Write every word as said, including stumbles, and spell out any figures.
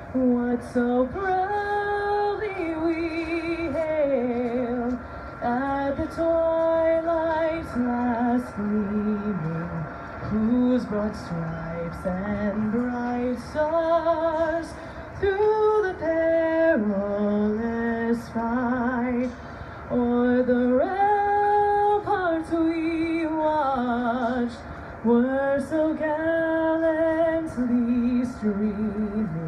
what so proudly we hail at the twilight's last gleaming, whose broad stripes and bright stars through the perilous fight o'er the ramparts we watched were so gallantly streaming.